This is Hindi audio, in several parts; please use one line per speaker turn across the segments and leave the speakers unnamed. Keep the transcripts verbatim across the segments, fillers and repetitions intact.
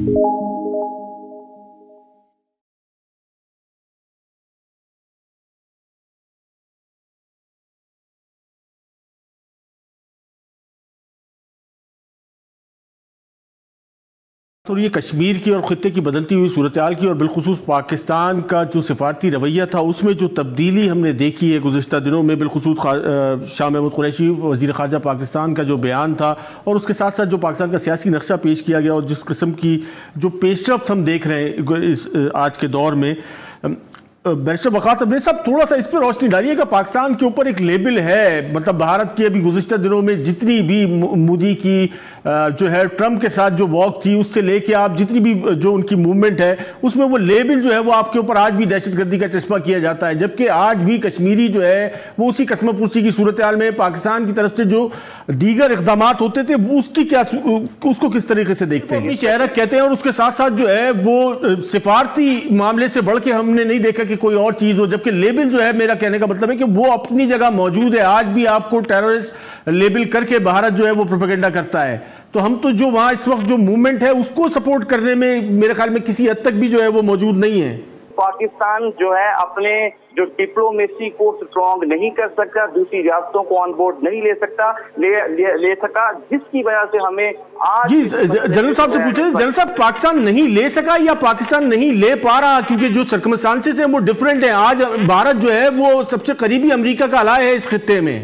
तो ये कश्मीर की और ख़ित्ते की बदलती हुई सूरत-ए-हाल की और बिलखुसूस पाकिस्तान का जो सिफारती रवैया था उसमें जो तब्दीली हमने देखी है गुज़िश्ता दिनों में, बिलखुसूस शाह महमूद कुरैशी वज़ीर ख़ारजा पाकिस्तान का जो बयान था और उसके साथ साथ जो पाकिस्तान का सियासी नक्शा पेश किया गया और जिस किस्म की जो पेशरफ्त हम देख रहे हैं इस आज के दौर में, बैरिस्टर वक़ार साहब साहब थोड़ा सा इस पर रोशनी डालिएगा। पाकिस्तान के ऊपर एक लेबल है, मतलब भारत की अभी गुज़िश्ता दिनों में जितनी भी मोदी की जो है ट्रम्प के साथ जो वॉक थी उससे लेके आप जितनी भी जो उनकी मूवमेंट है उसमें वो लेबल जो है वो आपके ऊपर आज भी दहशतगर्दी का चश्मा किया जाता है, जबकि आज भी कश्मीरी जो है वो उसी कसमपुर्सी की सूरत हाल में पाकिस्तान की तरफ से जो दीगर इक़दाम होते थे उसकी क्या उसको किस तरीके से देखते हैं? शहरक कहते हैं और उसके साथ साथ जो है वो सिफारती मामले से बढ़ के हमने नहीं देखा कि कोई और चीज हो, जबकि लेबल जो है मेरा कहने का मतलब है कि वो अपनी जगह मौजूद है। आज भी आपको टेररिस्ट लेबल करके भारत जो है वो प्रोपेगेंडा करता है, तो हम तो जो वहां इस वक्त जो मूवमेंट है उसको सपोर्ट करने में मेरे ख्याल में किसी हद तक भी जो है वो मौजूद नहीं है।
पाकिस्तान जो है अपने जो डिप्लोमेसी को स्ट्रॉन्ग नहीं कर सकता, दूसरी रियासतों को ऑन बोर्ड नहीं ले सकता ले ले, ले सका, जिसकी वजह से हमें आज
जी जनरल साहब से पूछे, जनरल साहब पाकिस्तान नहीं ले सका या पाकिस्तान नहीं ले पा रहा क्योंकि जो सर्कमस्टांसेस हैं वो डिफरेंट है। आज भारत जो है वो सबसे करीबी अमेरिका का अलाय है इस खित्ते में।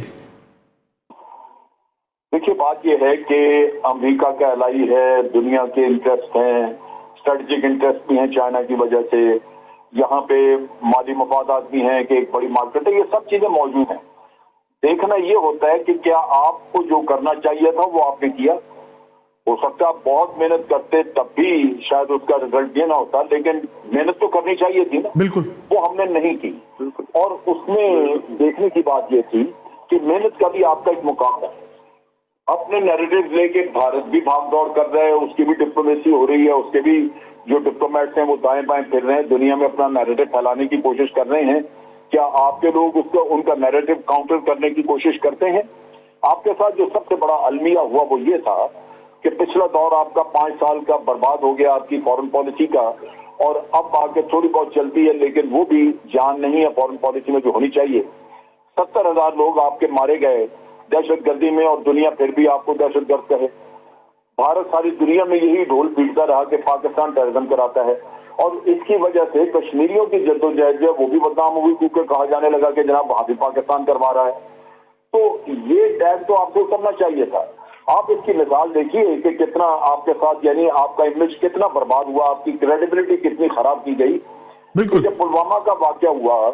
देखिए बात यह है कि अमेरिका का अलाई है, दुनिया के इंटरेस्ट हैं, स्ट्रेटेजिक इंटरेस्ट भी हैं चाइना की वजह से, यहाँ पे माली मफादात भी हैं कि एक बड़ी मार्केट है, ये सब चीजें मौजूद हैं। देखना ये होता है कि क्या आपको जो करना चाहिए था वो आपने किया। हो सकता है आप बहुत मेहनत करते तब भी शायद उसका रिजल्ट ये ना होता, लेकिन मेहनत तो करनी चाहिए थी ना, बिल्कुल वो हमने नहीं की। और उसमें देखने की बात ये थी कि मेहनत का भी आपका एक मुकाम है। अपने नैरेटिव लेके भारत भी भाग दौड़ कर रहा है, उसकी भी डिप्लोमेसी हो रही है, उसके भी जो डिप्लोमेट्स हैं वो दाएं बाएं फिर रहे हैं, दुनिया में अपना नैरेटिव फैलाने की कोशिश कर रहे हैं। क्या आपके लोग उसको उनका नैरेटिव काउंटर करने की कोशिश करते हैं? आपके साथ जो सबसे बड़ा अलमिया हुआ वो ये था कि पिछला दौर आपका पांच साल का बर्बाद हो गया आपकी फॉरेन पॉलिसी का, और अब आगे थोड़ी बहुत चलती है लेकिन वो भी जान नहीं है फॉरेन पॉलिसी में जो होनी चाहिए। सत्तर हजार लोग आपके मारे गए दहशतगर्दी में और दुनिया फिर भी आपको दहशतगर्द कहे। भारत सारी दुनिया में यही ढोल पीटता रहा कि पाकिस्तान टेररिज्म कराता है, और इसकी वजह से कश्मीरियों की जद्दोजहद जो वो भी बदनाम हुई क्योंकि कहा जाने लगा कि जनाब वहां भी पाकिस्तान करवा रहा है। तो ये टैग तो आपको करना चाहिए था। आप इसकी मिसाल देखिए कि कितना आपके साथ यानी आपका इमेज कितना बर्बाद हुआ, आपकी क्रेडिबिलिटी कितनी खराब की गई। बिल्कुल जब पुलवामा का वाकया हुआ,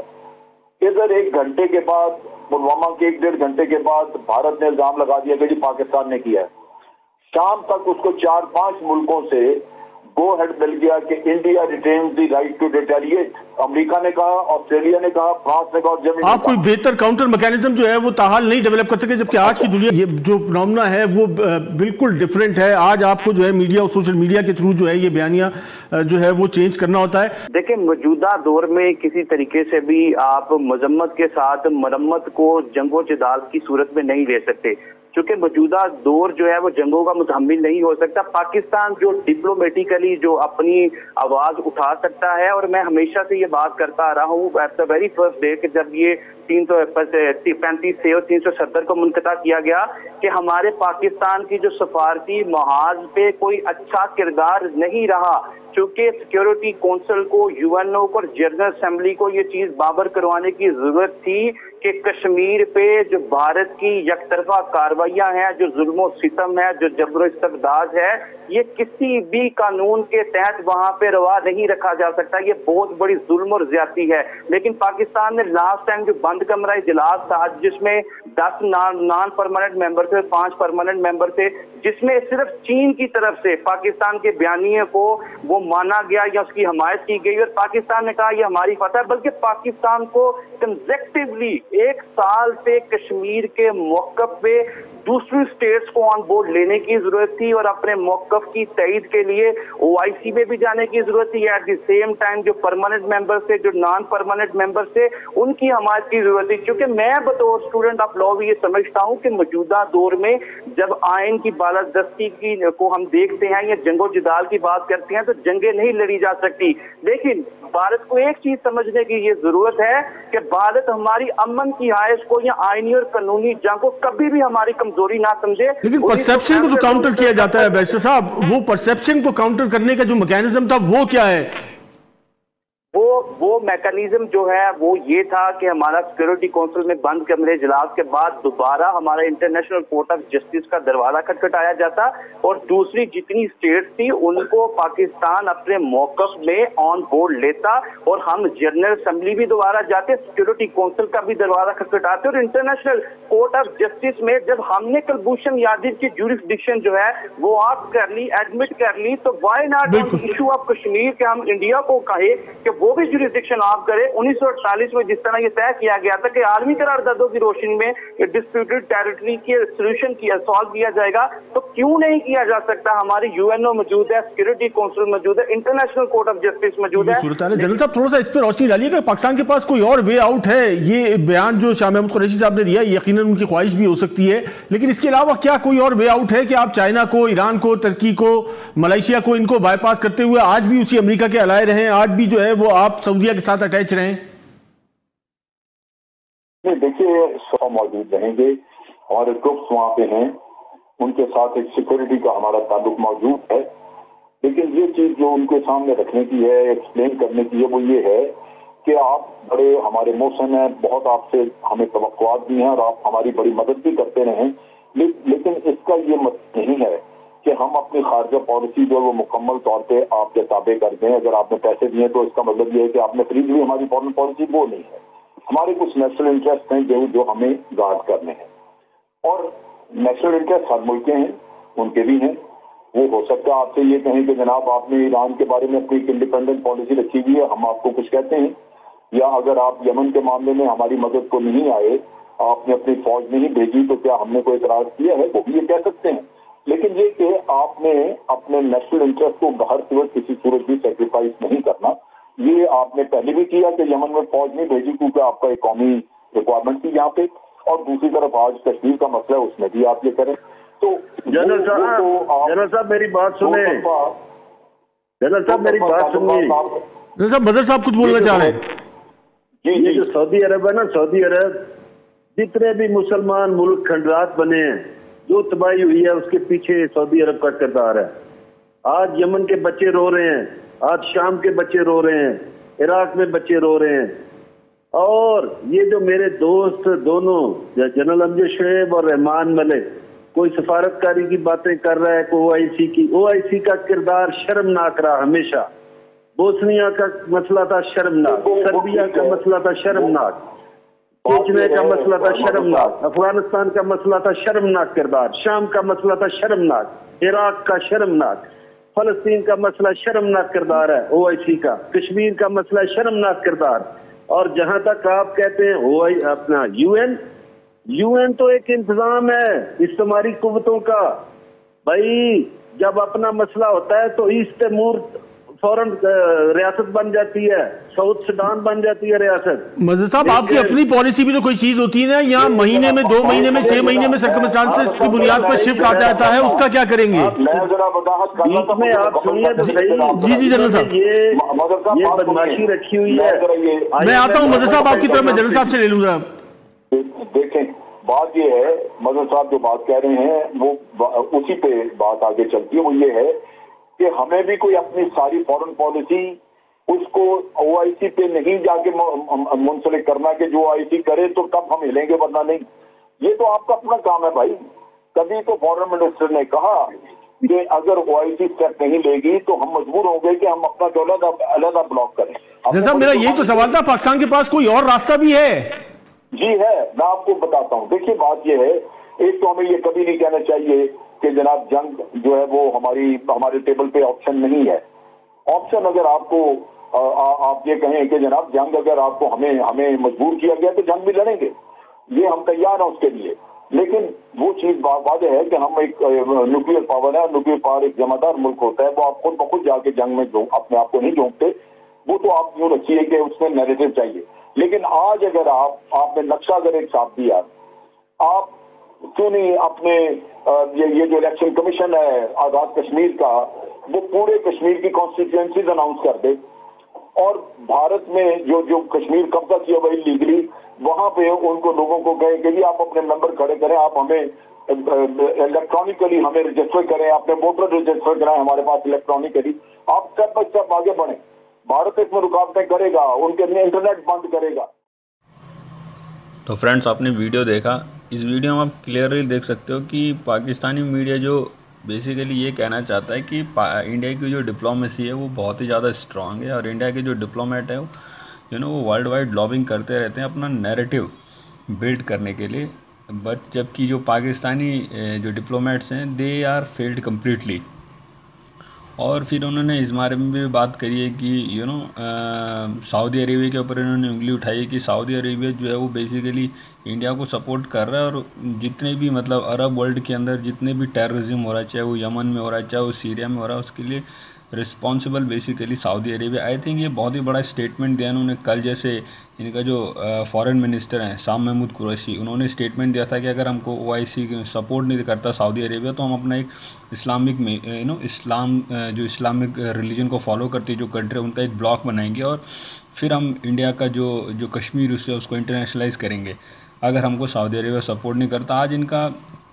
इधर एक घंटे के बाद पुलवामा के एक डेढ़ घंटे के बाद भारत ने इल्जाम लगा दिया कि जी पाकिस्तान ने किया है। शाम तक उसको चार पांच मुल्कों से गो हेड मिल गया कि India retains the right to retaliate. America ने कहा, ऑस्ट्रेलिया ने कहा, फ्रांस ने कहा, जर्मनी। आप
कोई बेहतर काउंटर मैकेनिज्म जो है वो ताहाल नहीं डेवलप कर सके, जबकि आज की दुनिया ये जो फिनोमेना है वो बिल्कुल डिफरेंट है। आज आपको जो है मीडिया और सोशल मीडिया के थ्रू जो है ये बयानियां जो है वो चेंज करना होता है।
देखिए मौजूदा दौर में किसी तरीके से भी आप मजम्मत के साथ मरम्मत को जंगो जदाल की सूरत में नहीं ले सकते, क्योंकि मौजूदा दौर जो है वो जंगों का मुतहम्मिल नहीं हो सकता। पाकिस्तान जो डिप्लोमेटिकली जो अपनी आवाज उठा सकता है, और मैं हमेशा से ये बात करता आ रहा हूँ at the very first day कि जब ये तीन सौ पैंतीस से और तीन सौ सत्तर को मुनक़ता किया गया कि हमारे पाकिस्तान की जो सफारती महाज पे कोई अच्छा किरदार नहीं रहा, चूंकि सिक्योरिटी काउंसिल को, यूएनओ को और जनरल असेंबली को ये चीज बाबर करवाने की जरूरत थी कि कश्मीर पे जो भारत की यकतरफा कार्रवाइयां हैं, जो जुल्म सितम है, जो जबर इस्तबदाद है, ये किसी भी कानून के तहत वहां पे रवा नहीं रखा जा सकता। ये बहुत बड़ी जुल्म और ज्यादती है। लेकिन पाकिस्तान ने लास्ट टाइम जो बंद कमरा इजलास था जिसमें दस नॉन परमानेंट मेंबर थे, पांच परमानेंट मेंबर थे, जिसमें सिर्फ चीन की तरफ से पाकिस्तान के बयानिए को वो माना गया या उसकी हमायत की गई और पाकिस्तान ने कहा यह हमारी फतह है, बल्कि पाकिस्तान को कंसेक्टिवली एक साल से कश्मीर के मौकफ पे दूसरी स्टेट्स को ऑन बोर्ड लेने की जरूरत थी और अपने मौकफ की तईद के लिए ओआईसी में भी जाने की जरूरत थी। एट द सेम टाइम जो परमानेंट मेंबर से, जो नॉन परमानेंट मेंबर से, उनकी हमायत की जरूरत थी। क्योंकि मैं बतौर स्टूडेंट ऑफ लॉ भी ये समझता हूं कि मौजूदा दौर में जब आयन की बालादस्ती की को हम देखते हैं या जंगो जिदाल की बात करते हैं तो जंगें नहीं लड़ी जा सकती। लेकिन भारत को एक चीज समझने की ये जरूरत है कि भारत हमारी अमन की आयश को या आईनी और कानूनी जंग को कभी भी हमारी कमजोरी ना समझे।
लेकिन परसेप्शन को तो काउंटर किया जाता है बैरिस्टर साहब, वो परसेप्शन को काउंटर करने का जो मैकेनिज्म था वो क्या है?
वो वो मैकेनिज्म जो है वो ये था कि हमारा सिक्योरिटी काउंसिल में बंद कमरे इजलास के बाद दोबारा हमारा इंटरनेशनल कोर्ट ऑफ जस्टिस का दरवाजा खटखटाया जाता और दूसरी जितनी स्टेट्स थी उनको पाकिस्तान अपने मौकफ में ऑन बोर्ड लेता और हम जनरल असेंबली भी दोबारा जाते, सिक्योरिटी काउंसिल का भी दरवाजा खटखटाते और इंटरनेशनल कोर्ट ऑफ जस्टिस में जब हमने कुलभूषण यादव की ज्यूरिसडिक्शन जो है वो आप कर ली, एडमिट कर ली, तो why not issue of Kashmir के हम इंडिया को कहे कि वो भी जुरिसडिक्शन आप करे। उन्नीस सौ अड़तालीस में जिस तरह ये तय किया गया था कि आलमी करारदादों की रोशनी में डिस्प्यूटेड टेरिटरी के सोल्यूशन किया सॉल्व किया जाएगा, तो क्यों नहीं किया जा सकता? हमारी यूएनओ मौजूद है, सिक्योरिटी काउंसिल मौजूद है, इंटरनेशनल कोर्ट ऑफ जस्टिस मौजूद है।
जनरल साहब थोड़ा सा इस पर रोशनी डालिएगा, पाकिस्तान के पास कोई और वे आउट है? ये बयान जो शाह महमूद कुरैशी साहब ने दिया यकीनन उनकी ख्वाहिश भी हो सकती है, लेकिन इसके अलावा क्या कोई और वे आउट है कि आप चाइना को, ईरान को, तुर्की को, मलेशिया को, इनको बाईपास करते हुए आज भी उसी अमेरिका के अलाए रहें, आज भी जो है वो आप सऊदीया के साथ अटैच रहें?
नहीं, देखिए सौ मौजूद रहेंगे, हमारे ग्रुप्स वहां पे हैं, उनके साथ एक सिक्योरिटी का हमारा ताल्लुक मौजूद है, लेकिन ये चीज जो उनके सामने रखने की है, एक्सप्लेन करने की है, वो ये है कि आप बड़े हमारे मोशन है, बहुत आपसे हमें तवक्कुआत भी हैं और आप हमारी बड़ी मदद भी करते रहे, ले, लेकिन इसका ये मतलब नहीं है कि हम अपनी खारजा पॉलिसी जो वो मुकम्मल तौर पे आपके ताबे कर दें। अगर आपने पैसे दिए तो इसका मतलब ये है कि आपने खरीद ली हमारी फॉरेन पॉलिसी, वो नहीं है। हमारे कुछ नेशनल इंटरेस्ट हैं जो जो हमें गार्ड करने हैं और नेशनल इंटरेस्ट हर मुल्क के हैं, उनके भी हैं। वो हो सकता है आपसे ये कहें कि जनाब आपने ईरान के बारे में अपनी इंडिपेंडेंट पॉलिसी रखी हुई है, हम आपको कुछ कहते हैं, या अगर आप यमन के मामले में हमारी मदद को नहीं आए, आपने अपनी फौज नहीं भेजी तो क्या हमने कोई इतराज किया है, वो भी ये कह सकते हैं। लेकिन ये कि आपने अपने नेशनल इंटरेस्ट को बाहर से किसी सूरत भी सेक्रीफाइस नहीं करना, ये आपने पहले भी किया कि यमन में फौज नहीं भेजी क्योंकि आपका एक कौमी रिक्वायरमेंट थी यहाँ पे, और दूसरी तरफ आज कश्मीर का मसला है उसमें भी आप ये करें। तो
जनरल साहब जनरल साहब मेरी बात सुने, जनरल साहब मेरी बात सुनिए।
जनरल साहब मजहर साहब कुछ बोलना चाह रहे हैं?
जी, ये जो सऊदी अरब है ना, सऊदी अरब जितने भी मुसलमान मुल्क खंडरात बने हैं, जो तबाही हुई है उसके पीछे सऊदी अरब का किरदार है। आज यमन के बच्चे रो रहे हैं, आज शाम के बच्चे रो रहे हैं, इराक में बच्चे रो रहे हैं, और ये जो मेरे दोस्त दोनों जनरल अमजद शोएब और रहमान मलिक कोई सफारतकारी की बातें कर रहा है, कोई ओआईसी की, ओआईसी का किरदार शर्मनाक रहा हमेशा। बोस्निया का मसला था शर्मनाक, सर्बिया का मसला था शर्मनाक, चेचन्या का मसला था शर्मनाक, अफगानिस्तान का मसला था शर्मनाक किरदार, शाम का मसला था शर्मनाक, इराक का शर्मनाक, फलस्तीन का मसला शर्मनाक किरदार है ओआईसी का, कश्मीर का मसला शर्मनाक किरदार। और जहां तक आप कहते हैं ओआई अपना यूएन, यूएन तो एक इंतजाम है इस्तेमारी कुव्वतों का। भाई जब अपना मसला होता है तो ईस्ट तिमोर फौरन रियासत बन जाती है, साउथ सुडान बन जाती है रियासत।
मजहर साहब आपकी अपनी पॉलिसी भी तो कोई चीज होती है ना, यहाँ महीने में, दो महीने में, छह महीने में सर्कमस्टांसेस की बुनियाद पर शिफ्ट आ जाता है, उसका क्या करेंगे?
में आप सुनिए तो सही।
जी जी जनरल साहब,
ये ये बदमाशी रखी हुई है।
मैं आता हूँ मजहर साहब आपकी तरफ, मैं जनरल साहब से ले लूंगा।
देखें बात ये है, मजहर साहब जो बात कह रहे हैं वो उसी पे बात आगे चलती है। वो ये है कि हमें भी कोई अपनी सारी फॉरेन पॉलिसी उसको ओआईसी पे नहीं जाके मुंसलिक करना कि जो ओआईसी करे तो तब हम हिलेंगे वरना नहीं। ये तो आपका अपना काम है भाई। कभी तो फॉरेन मिनिस्टर ने कहा कि अगर ओआईसी स्टेप नहीं लेगी तो हम मजबूर होंगे कि हम अपना डॉलर अलग ब्लॉक करें।
जैसा मेरा यही तो सवाल था, पाकिस्तान के पास कोई और रास्ता भी है?
जी है, मैं आपको बताता हूँ। देखिए बात यह है, एक तो हमें ये कभी नहीं कहना चाहिए कि जनाब जंग जो है वो हमारी हमारे टेबल पे ऑप्शन नहीं है, ऑप्शन अगर आपको आ, आ, आप ये कहें कि जनाब जंग अगर आपको हमें हमें मजबूर किया गया तो जंग भी लड़ेंगे, ये हम तैयार हैं उसके लिए। लेकिन वो चीज वादे है कि हम एक न्यूक्लियर पावर है, न्यूक्लियर पावर एक जमादार मुल्क होता है, वो आप खुद ब खुद जाके जंग में अपने आप को नहीं झोंकते, वो तो आप यूं रखिए कि उसमें नैरेटिव चाहिए। लेकिन आज अगर आप आपने नक्शा अगर एक साथ दिया, आप क्यों नहीं अपने ये ये जो इलेक्शन कमीशन है आजाद कश्मीर का, वो पूरे कश्मीर की कॉन्स्टिट्यूएंसीज अनाउंस कर दे और भारत में जो जो कश्मीर कब्जा किया हुआ लीगली, वहां पे उनको लोगों को कहे कि जी आप अपने नंबर खड़े करें, आप हमें इलेक्ट्रॉनिकली हमें रजिस्टर करें, अपने वोटर रजिस्टर कराएं हमारे पास इलेक्ट्रॉनिकली। आप स्टेप बाय स्टेप आगे बढ़े। भारत इसमें रुकावटें करेगा, उनके लिए इंटरनेट बंद करेगा।
तो फ्रेंड्स, आपने वीडियो देखा। इस वीडियो में आप क्लियरली देख सकते हो कि पाकिस्तानी मीडिया जो बेसिकली ये कहना चाहता है कि इंडिया की जो डिप्लोमेसी है वो बहुत ही ज़्यादा स्ट्रांग है और इंडिया के जो डिप्लोमेट है वो यू नो वो वर्ल्ड वाइड लॉबिंग करते रहते हैं अपना नैरेटिव बिल्ड करने के लिए, बट जबकि जो पाकिस्तानी जो डिप्लोमेट्स हैं दे आर फेल्ड कम्प्लीटली। और फिर उन्होंने इस बारे में भी बात करी है कि यू नो सऊदी अरेबिया के ऊपर इन्होंने उंगली उठाई कि सऊदी अरेबिया जो है वो बेसिकली इंडिया को सपोर्ट कर रहा है और जितने भी मतलब अरब वर्ल्ड के अंदर जितने भी टेररिज्म हो रहा है, चाहे वो यमन में हो रहा है, चाहे वो सीरिया में हो रहा है, उसके लिए responsible basically Saudi Arabia. I think ये बहुत ही बड़ा स्टेटमेंट दिया उन्होंने कल। जैसे इनका जो फॉरेन मिनिस्टर हैं शाह महमूद कुरैशी, उन्होंने स्टेटमेंट दिया था कि अगर हमको ओआईसी सपोर्ट नहीं करता सऊदी अरेबिया तो हम अपना एक इस्लामिक में यू नो इस्लाम जो इस्लामिक रिलीजन को फॉलो करती है जो कंट्री है उनका एक ब्लॉक बनाएंगे और फिर हम इंडिया का जो जो कश्मीर उससे उसको इंटरनेशनलाइज करेंगे अगर हमको सऊदी अरेबिया सपोर्ट नहीं करता। आज इनका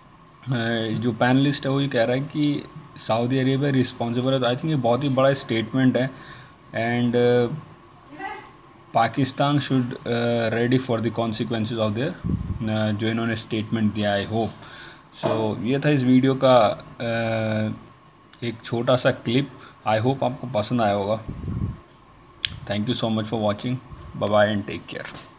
जो पैनलिस्ट है वो ये कह रहा है कि सऊदी अरेबिया रिस्पॉन्सिबल है। तो आई थिंक ये बहुत ही बड़ा स्टेटमेंट है and Pakistan should ready for the consequences of their जो इन्होंने स्टेटमेंट दिया। आई होप सो ये था इस वीडियो का uh, एक छोटा सा क्लिप। आई होप आपको पसंद आया होगा। Thank you so much for watching. Bye bye and take care.